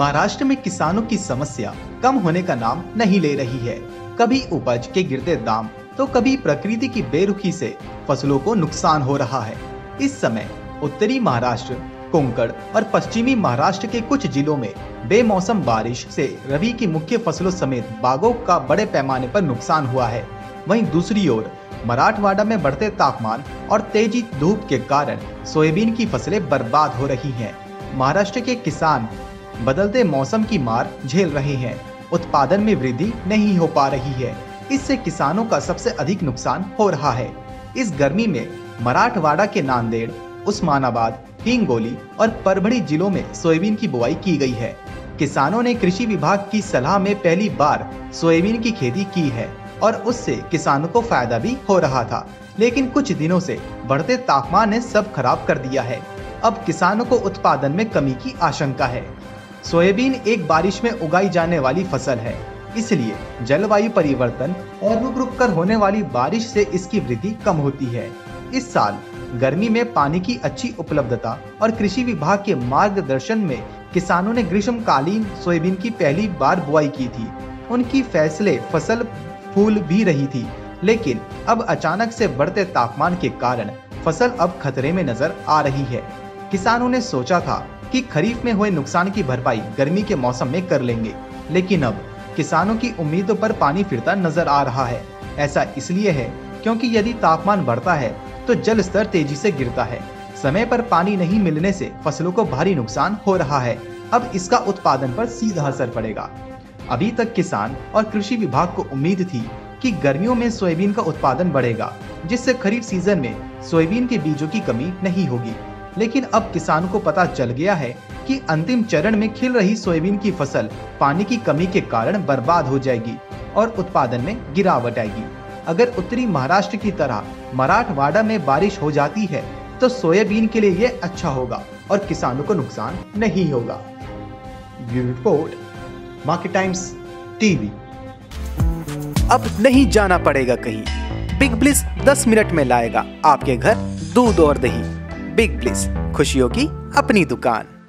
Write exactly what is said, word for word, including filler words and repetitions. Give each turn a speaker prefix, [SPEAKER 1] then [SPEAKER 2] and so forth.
[SPEAKER 1] महाराष्ट्र में किसानों की समस्या कम होने का नाम नहीं ले रही है। कभी उपज के गिरते दाम तो कभी प्रकृति की बेरुखी से फसलों को नुकसान हो रहा है। इस समय उत्तरी महाराष्ट्र, कोंकण और पश्चिमी महाराष्ट्र के कुछ जिलों में बेमौसम बारिश से रबी की मुख्य फसलों समेत बागों का बड़े पैमाने पर नुकसान हुआ है। वहीं दूसरी ओर मराठवाड़ा में बढ़ते तापमान और तेजी धूप के कारण सोयाबीन की फसलें बर्बाद हो रही हैं। महाराष्ट्र के किसान बदलते मौसम की मार झेल रहे हैं। उत्पादन में वृद्धि नहीं हो पा रही है। इससे किसानों का सबसे अधिक नुकसान हो रहा है। इस गर्मी में मराठवाड़ा के नांदेड़, उस्मानाबाद, हिंगोली और परभणी जिलों में सोयाबीन की बुआई की गई है। किसानों ने कृषि विभाग की सलाह में पहली बार सोयाबीन की खेती की है और उससे किसानों को फायदा भी हो रहा था, लेकिन कुछ दिनों से बढ़ते तापमान ने सब खराब कर दिया है। अब किसानों को उत्पादन में कमी की आशंका है। सोयाबीन एक बारिश में उगाई जाने वाली फसल है, इसलिए जलवायु परिवर्तन और रुक रुक कर होने वाली बारिश से इसकी वृद्धि कम होती है। इस साल गर्मी में पानी की अच्छी उपलब्धता और कृषि विभाग के मार्गदर्शन में किसानों ने ग्रीष्मकालीन सोयाबीन की पहली बार बुआई की थी। उनकी फैसले फसल फूल भी रही थी, लेकिन अब अचानक से बढ़ते तापमान के कारण फसल अब खतरे में नजर आ रही है। किसानों ने सोचा था कि खरीफ में हुए नुकसान की भरपाई गर्मी के मौसम में कर लेंगे, लेकिन अब किसानों की उम्मीदों पर पानी फिरता नजर आ रहा है। ऐसा इसलिए है क्योंकि यदि तापमान बढ़ता है तो जल स्तर तेजी से गिरता है। समय पर पानी नहीं मिलने से फसलों को भारी नुकसान हो रहा है। अब इसका उत्पादन पर सीधा असर पड़ेगा। अभी तक किसान और कृषि विभाग को उम्मीद थी कि गर्मियों में सोयाबीन का उत्पादन बढ़ेगा, जिससे खरीफ सीजन में सोयाबीन के बीजों की कमी नहीं होगी। लेकिन अब किसानों को पता चल गया है कि अंतिम चरण में खिल रही सोयाबीन की फसल पानी की कमी के कारण बर्बाद हो जाएगी और उत्पादन में गिरावट आएगी। अगर उत्तरी महाराष्ट्र की तरह मराठवाड़ा में बारिश हो जाती है तो सोयाबीन के लिए ये अच्छा होगा और किसानों को नुकसान नहीं होगा। Bureau report, market times TV.
[SPEAKER 2] अब नहीं जाना पड़ेगा कहीं, बिग ब्लिस दस मिनट में लाएगा आपके घर दूध और दही। बिग ब्लिस, खुशियों की अपनी दुकान।